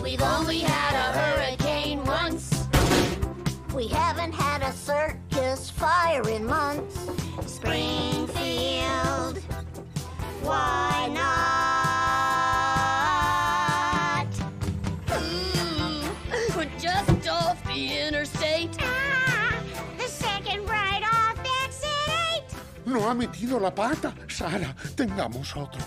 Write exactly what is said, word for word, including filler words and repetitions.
We've only had a hurricane once. We haven't had a circus fire in months. Springfield, why not? Ooh, we're just off the interstate. Ah, the second right off exit eight. No ha metido la pata. Sara, tengamos otro.